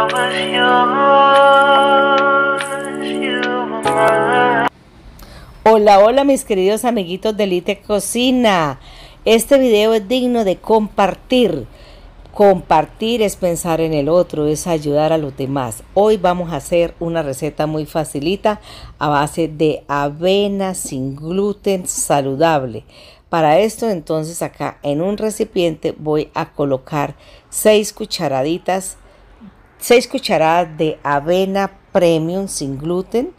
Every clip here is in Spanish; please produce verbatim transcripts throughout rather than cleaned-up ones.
was yours, you were mine. Hola, hola mis queridos amiguitos de Elite Cocina. Este video es digno de compartir. Compartir es pensar en el otro, es ayudar a los demás. Hoy vamos a hacer una receta muy facilita a base de avena sin gluten saludable. Para esto entonces acá en un recipiente voy a colocar seis cucharaditas, seis cucharadas de avena premium sin gluten.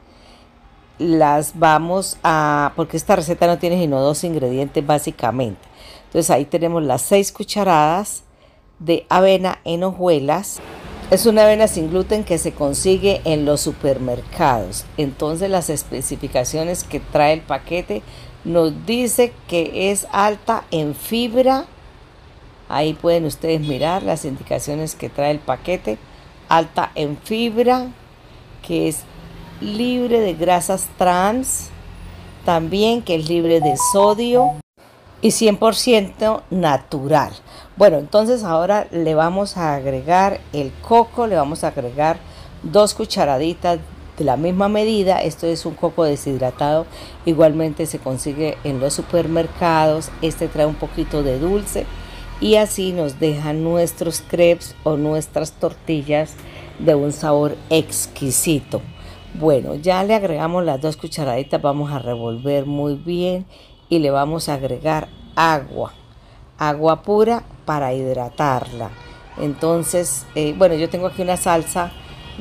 Las vamos a, porque esta receta no tiene sino dos ingredientes básicamente. Entonces ahí tenemos las seis cucharadas de avena en hojuelas. Es una avena sin gluten que se consigue en los supermercados. Entonces las especificaciones que trae el paquete nos dice que es alta en fibra. Ahí pueden ustedes mirar las indicaciones que trae el paquete. Alta en fibra, que es libre de grasas trans, también que es libre de sodio y cien por ciento natural. Bueno, entonces ahora le vamos a agregar el coco, le vamos a agregar dos cucharaditas de la misma medida. Esto es un coco deshidratado, igualmente se consigue en los supermercados. Este trae un poquito de dulce y así nos dejan nuestros crepes o nuestras tortillas de un sabor exquisito. Bueno, ya le agregamos las dos cucharaditas, vamos a revolver muy bien y le vamos a agregar agua, agua pura para hidratarla. Entonces, eh, bueno, yo tengo aquí una salsa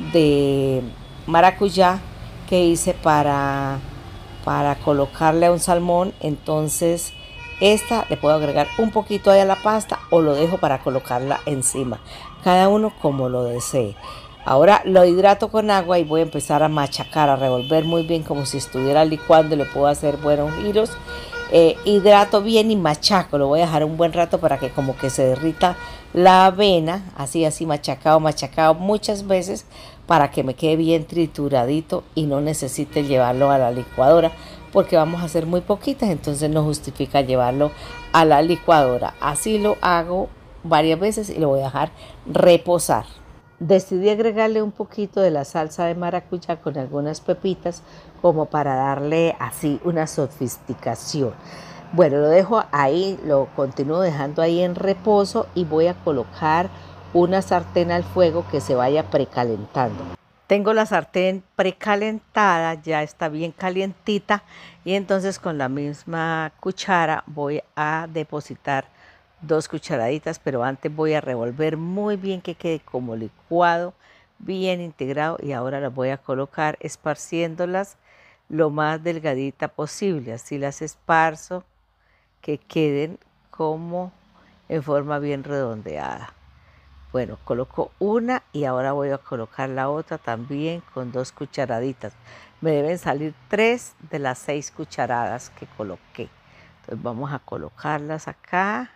de maracuyá que hice para, para colocarle a un salmón. Entonces, esta le puedo agregar un poquito ahí a la pasta o lo dejo para colocarla encima, cada uno como lo desee. Ahora lo hidrato con agua y voy a empezar a machacar, a revolver muy bien como si estuviera licuando. Le puedo hacer buenos giros. Eh, hidrato bien y machaco. Lo voy a dejar un buen rato para que como que se derrita la avena. Así, así machacado, machacado muchas veces para que me quede bien trituradito y no necesite llevarlo a la licuadora. Porque vamos a hacer muy poquitas, entonces no justifica llevarlo a la licuadora. Así lo hago varias veces y lo voy a dejar reposar. Decidí agregarle un poquito de la salsa de maracuyá con algunas pepitas como para darle así una sofisticación. Bueno, lo dejo ahí, lo continúo dejando ahí en reposo y voy a colocar una sartén al fuego que se vaya precalentando. Tengo la sartén precalentada, ya está bien calientita y entonces con la misma cuchara voy a depositar dos cucharaditas, pero antes voy a revolver muy bien que quede como licuado, bien integrado, y ahora las voy a colocar esparciéndolas lo más delgadita posible. Así las esparzo que queden como en forma bien redondeada. Bueno, coloco una y ahora voy a colocar la otra también con dos cucharaditas. Me deben salir tres de las seis cucharadas que coloqué. Entonces vamos a colocarlas acá.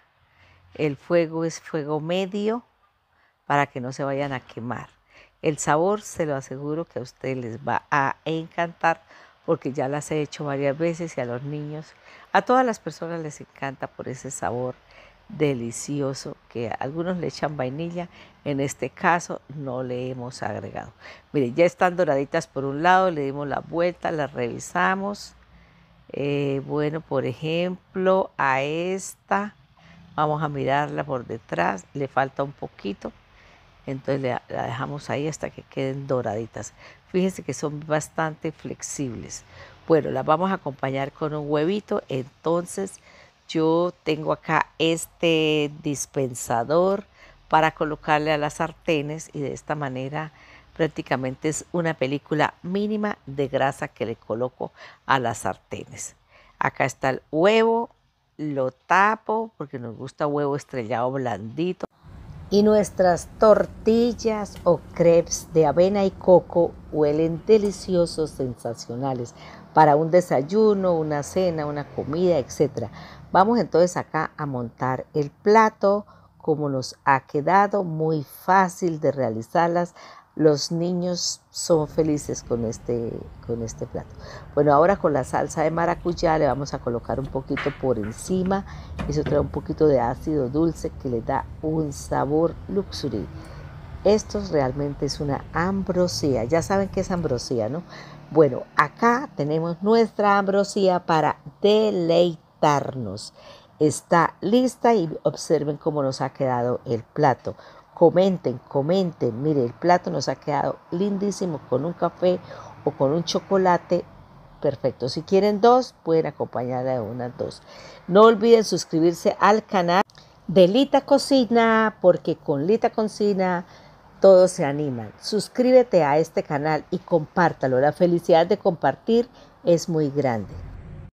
El fuego es fuego medio para que no se vayan a quemar. El sabor se lo aseguro que a ustedes les va a encantar porque ya las he hecho varias veces y a los niños, a todas las personas les encanta por ese sabor delicioso que a algunos le echan vainilla. En este caso no le hemos agregado. Miren, ya están doraditas por un lado, le dimos la vuelta, las revisamos. Eh, bueno, por ejemplo, a esta vamos a mirarla por detrás, le falta un poquito, entonces la, la dejamos ahí hasta que queden doraditas. Fíjense que son bastante flexibles. Bueno, las vamos a acompañar con un huevito. Entonces yo tengo acá este dispensador para colocarle a las sartenes y de esta manera prácticamente es una película mínima de grasa que le coloco a las sartenes. Acá está el huevo. Lo tapo porque nos gusta huevo estrellado blandito. Y nuestras tortillas o crepes de avena y coco huelen deliciosos, sensacionales para un desayuno, una cena, una comida, etcétera. Vamos entonces acá a montar el plato como nos ha quedado, muy fácil de realizarlas. Los niños son felices con este, con este plato. Bueno, ahora con la salsa de maracuyá le vamos a colocar un poquito por encima. Eso trae un poquito de ácido dulce que le da un sabor luxury. Esto realmente es una ambrosía. Ya saben qué es ambrosía, ¿no? Bueno, acá tenemos nuestra ambrosía para deleitarnos. Está lista y observen cómo nos ha quedado el plato. Comenten, comenten. Mire, el plato nos ha quedado lindísimo con un café o con un chocolate. Perfecto. Si quieren dos, pueden acompañarla de unas dos. No olviden suscribirse al canal de Lita Cocina, porque con Lita Cocina todos se animan. Suscríbete a este canal y compártalo. La felicidad de compartir es muy grande.